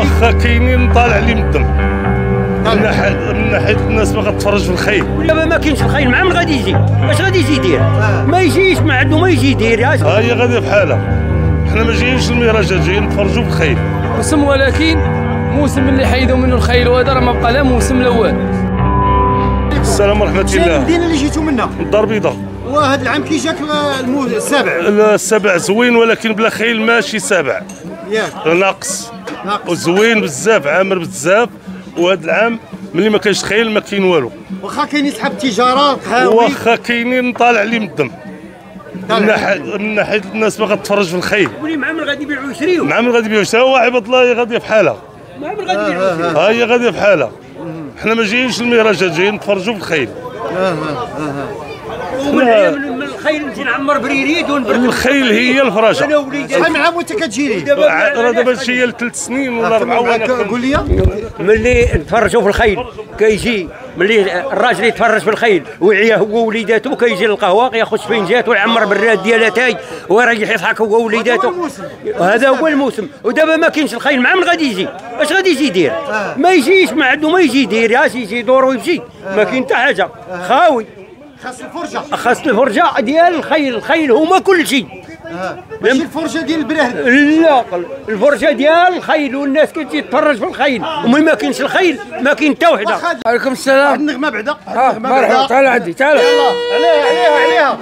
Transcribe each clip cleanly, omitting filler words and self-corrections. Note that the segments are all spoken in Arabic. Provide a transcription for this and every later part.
واخا كاينين طالع لي من الدم من ناحيه الناس باغا تفرج في الخيل. دابا ما كاينش الخيل، مع من غادي يجي؟ اش غادي يجي يدير؟ ما يجيش، ما عنده ما يجي يدير. ها هي غاديه بحالها، حنا ما جايينش المهرجان، جايين نتفرجوا في الخيل. موسم، ولكن موسم اللي حيدوا منه الخيل وهذا راه ما بقى لا موسم لا والو. السلام ورحمه الله. المدينه اللي جيتوا منها؟ من الدار البيضاء. وهذا العام كي جاك السابع؟ السابع زوين ولكن بلا خيل ماشي سابع، ياك ناقص وزوين بزاف، عامر بزاف. وهذا العام ملي ما كاينش خيل ما كاين والو. واخا كاينين صحاب التجاره القهاوي، واخا كاينين طالع لي من الدم من ناحيه الناس باغا تفرج في الخيل. ولي مع من غادي يبيعوا يشريو؟ مع من غادي يبيعوا يشريو؟ هو عباد الله غاديه بحالها. مع من غادي يبيعوا يشريو؟ ها هي غاديه بحالها، حنا ما جايينش المهرجان، جايين نتفرجوا في الخيل. من الخيل نجي نعمر بريريد ونبرد. الخيل هي الفراشه. انا وليدي شحال من عام وانت كتجيري؟ راه دابا هادشي هي 3 سنين ولا 4. قول لي ملي نتفرجوا في الخيل كيجي، ملي الراجل يتفرج في الخيل ويعيا هو ووليداتو، كيجي للقهوه ياخذ سفنجات ويعمر بالراد ديالاتاي ويريح يضحك هو ووليداتو. هذا هو الموسم. ودابا ما كاينش الخيل، مع من غادي يجي؟ اش غادي يجي يدير؟ ما يجيش، ما عنده ما يجي يدير. اش يجي يدور ويمشي؟ ما كاين حتى حاجه، خاوي. خاص الفرجه، خاص الفرجه ديال الخيل. الخيل هما كل شيء، ماشي الفرجه ديال البراهد. لا، الفرجه ديال الخيل، والناس كتجي تتفرج في الخيل. ومن ما كاينش الخيل ما كاين حتى وحده. عليكم السلام. واحد النغمه بعدا. مرحبا، تعال عندي، تعال. يلا عليها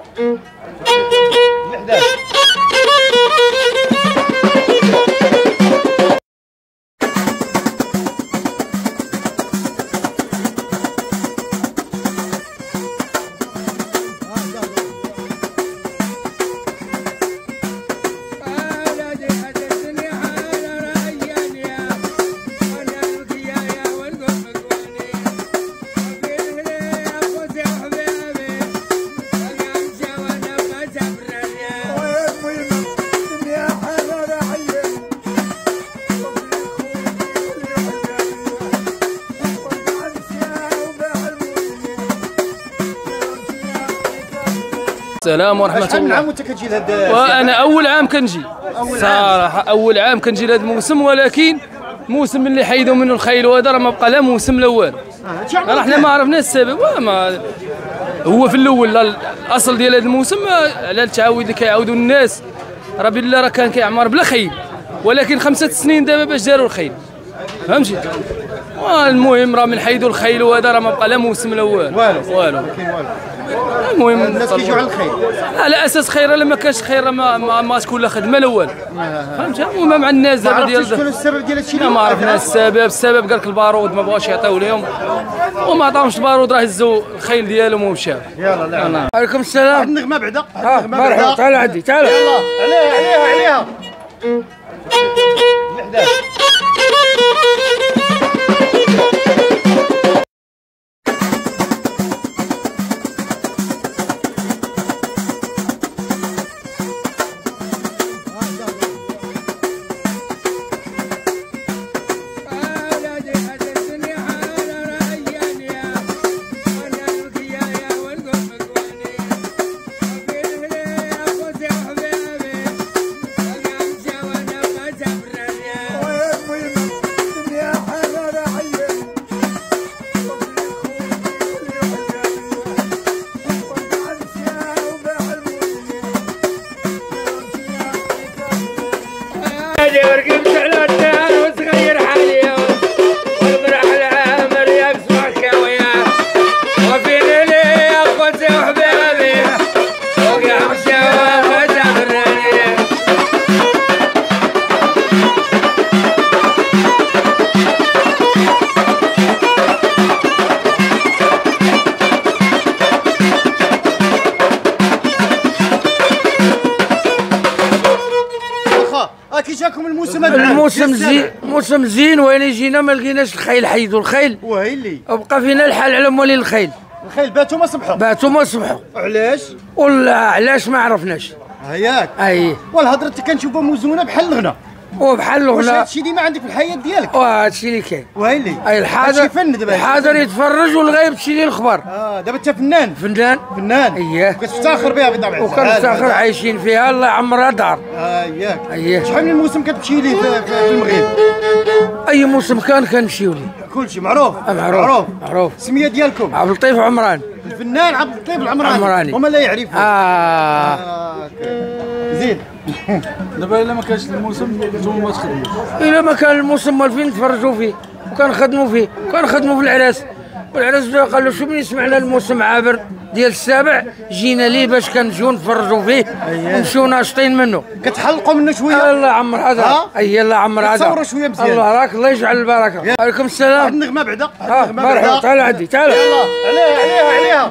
السلام ورحمة شحال من الله. عام وانت كتجي لهذا؟ وانا اول عام كنجي صراحة، اول عام كنجي لهذا الموسم، ولكن موسم اللي حيدوا منه الخيل وهذا راه ما بقى لا موسم لا والو. راه حنا ما عرفناش السبب. وما هو في الاول الاصل ديال هذا الموسم على التعاود اللي كيعاودوا الناس، راه بالله راه كان كيعمر بلا خيل، ولكن 5 سنين دابا باش داروا الخيل، فهمتي؟ المهم راه من حيدوا الخيل وهذا راه ما بقى لا موسم لا والو. المهم الناس كيجيو على الخير على اساس خير. الا ما كانش خير ما تكون لا خدمه لا والو، فهمت؟ هما مع الناس دابا ديال شكون السبب ديال هادشي؟ ما عرفنا السبب قال لك البارود ما بغاوش يعطيو لهم، وما عطاوش البارود راه هزوا الخيل ديالهم ومشاو. يلا عليكم السلام. واحد النغمه بعدا. مرحبا، تعال عندي، تعال. يلا عليها ورقمت على الدار وتغير حالي والبرح العامر يسمع كاوية وفي ليلي يا اخوتي وحبابي وقع مشاوى وفتح الرانية. كي جاكم الموسم موسم زين، وين جينا ما لقيناش الخيل، حيدوا الخيل وهيلي وبقى فينا الحال على موالين الخيل. الخيل باتوا ما صبحوا. علاش؟ ولا علاش ما عرفناش. هياك اي والهضره كنشوفها موزونه بحال الغنى. وبحال واش الغناء هادشي ديما عندك في الحياه ديالك؟ وهادشي اللي كاين. ويلي اي هادشي فن دابا. الحاضر يتفرج والغايب تشي ليه الخبر. دابا انت فنان. فنان اييه. وكتفتخر بها بطبيعه الحال. وكنفتخر عايشين فيها، الله يعمرها دار. ياك. اييه. شحال من الموسم كتمشي ليه في المغرب؟ اي موسم كنمشيو ليه. كلشي معروف. معروف. السميه ديالكم؟ عبد اللطيف عمران. الفنان عبد اللطيف العمراني. وما لا يعرفه. زيد. دابا الا ما كانش الموسم نتوما ما تخدموش. الا ما كان الموسم مالفين نتفرجوا فيه وكنخدموا فيه، كنخدموا في العراس. والعراس قال له شو من سمعنا الموسم عابر ديال السابع جينا ليه باش كنجيو نتفرجوا فيه ونمشيو ناشطين منه. كتحلقوا منه شويه؟ الله يعمر هذا. الله يعمر هذا. تصوروا شويه مزيان. الله راك الله يجعل البركه. عليكم السلام. واحد النغمه بعدا. مرحبا. تعال عندي تعال. يلا عليها.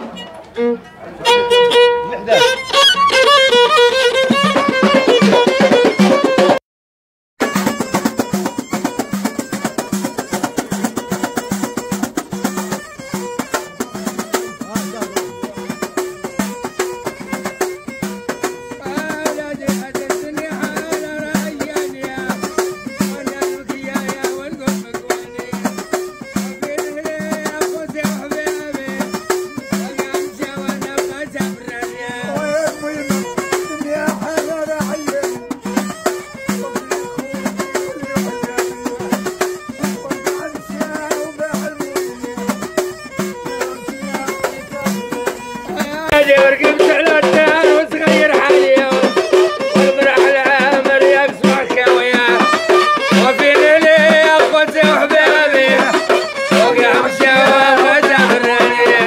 ركبت على الدار وتغير حالي والبرح العامر يسمع كاوية وفين لي يا اخوتي وحبابي وقع مشاوى فتغرني.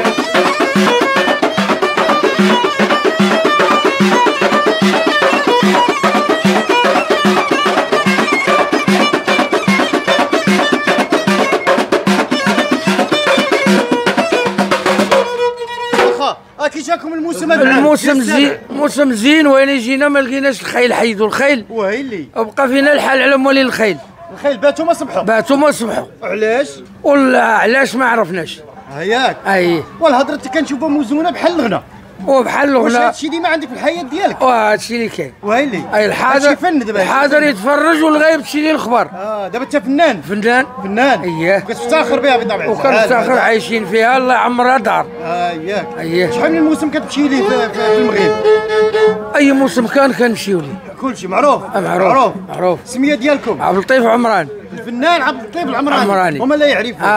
كي جاكم الموسم هذا؟ موسم زين وين جينا ما لقيناش الخيل، حيدوا الخيل ويلي وبقى فينا الحال على موالين الخيل. باتوا ما صبحوا. علاش؟ ولا علاش ما عرفناش. ياك. اي والهضره اللي كنشوفها موزونه بحال الغناء. وبحال الغناء. واش هادشي ديما عندك في الحياه ديالك؟ وهادشي اللي كاين. ويلي الحاضر فن دابا. الحاضر يتفرج والغايب تشي ليه الخبر. دابا انت فنان. اييه. وكتفتخر بها بطبيعه الحال. وكنفتخر عايشين فيها، الله يعمرها دار. ياك. اييه. شحال من الموسم كتمشي ليه في المغرب؟ اي موسم كنمشيو ليه. كلشي معروف. السميه ديالكم؟ عبد اللطيف عمران. الفنان عبد اللطيف العمراني. وما لا يعرفه.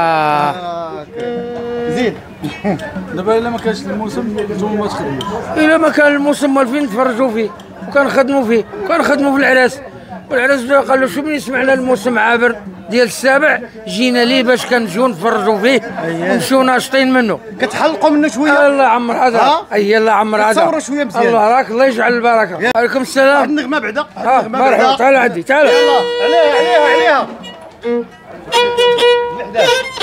زيد. دابا الا ما كانش الموسم نتوما ما تخدموش. الا ما كان الموسم مالفين نتفرجوا فيه وكنخدموا فيه، كنخدموا في العراس. والعراس قال له شو من سمعنا الموسم عابر ديال السابع جينا ليه باش كنجيو نتفرجوا فيه ونمشيو ناشطين منه. كتحلقوا منه شويه؟ الله يعمر هذا. الله يعمر هذا. تصوروا شويه مزيان. الله راك الله يجعل البركه. عليكم السلام. واحد النغمه بعدا. مرحبا. تعال عندي تعال. يلا عليها.